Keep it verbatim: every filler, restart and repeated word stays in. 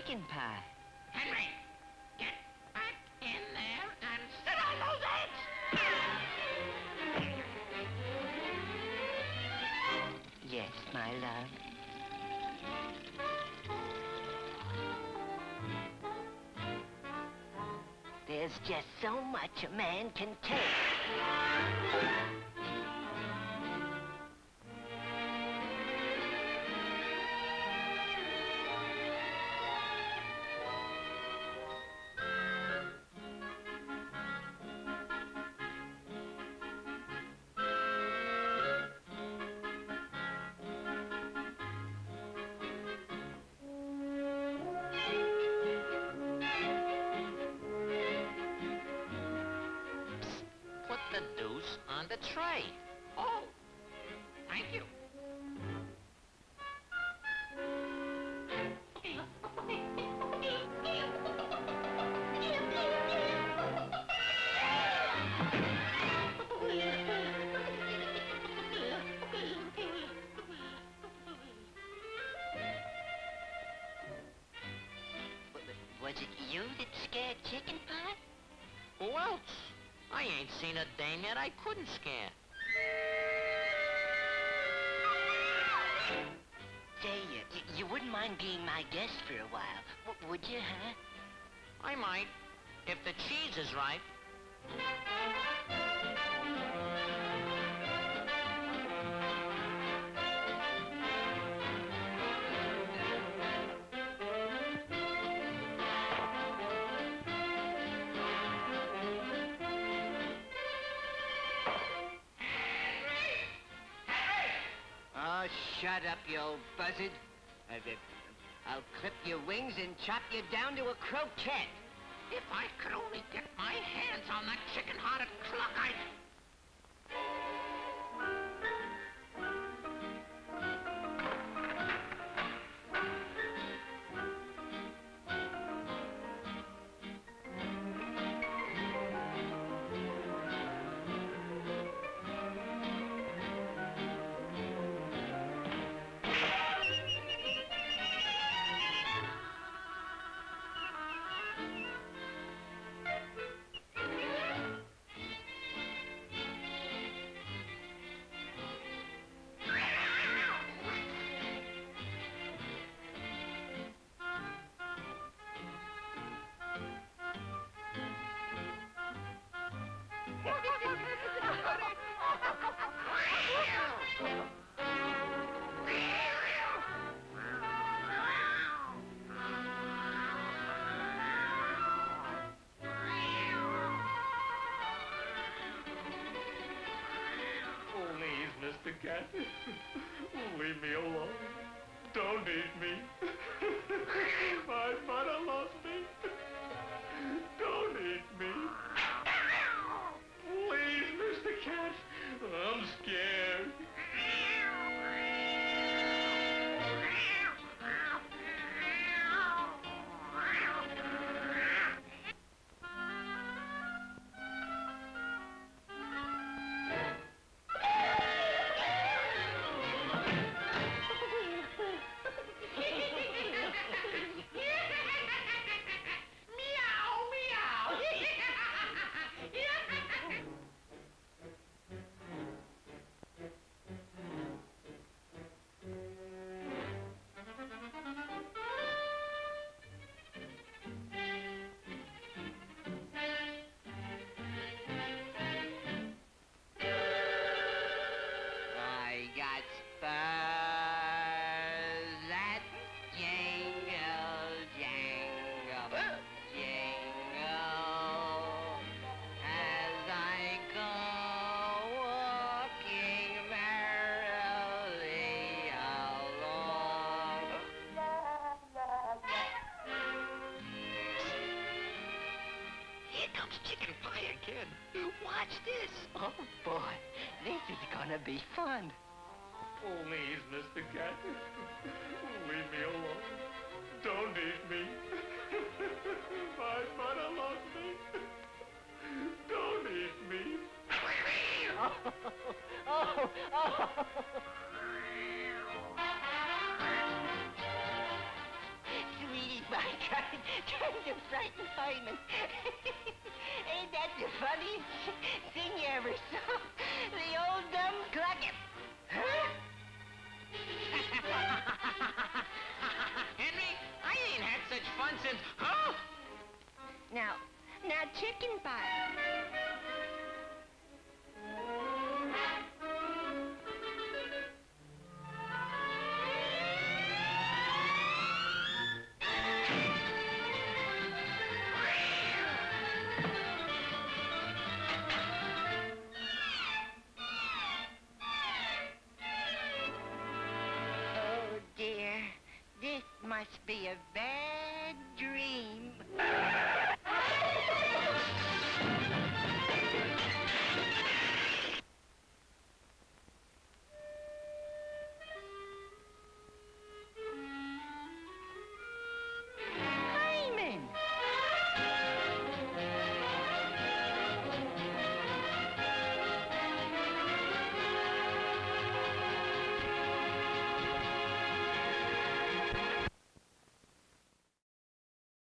chicken pie. Henry, get back in there and sit on those eggs! Yes, my love. There's just so much a man can take. Put the deuce on the tray. Oh, thank you. Was it you that scared Chicken Pie? Who else? I ain't seen a dame yet I couldn't scare. Say, uh, you wouldn't mind being my guest for a while, w would you, huh? I might, if the cheese is right. Oh, shut up, you old buzzard. Uh, uh, I'll clip your wings and chop you down to a croquette. If I could only get my hands on that chicken-hearted cluck, I'd... Mister Cat, leave me alone. Don't eat me. My mother lost me. Don't eat me. Please, Mister Cat, I'm scared. Chicken Pie again. Watch this. Oh, boy, this is gonna be fun. Please, Mister Cat, leave me alone. Don't eat me. My mother lost me. Don't eat me. Oh, oh, oh. Sweetie, my to frighten Hyman. Ain't that the funniest thing you ever saw? The old dumb clucker. Huh? Henry, I ain't had such fun since... Huh? Now, now chicken pie. Oh, dear. This must be a bad dream.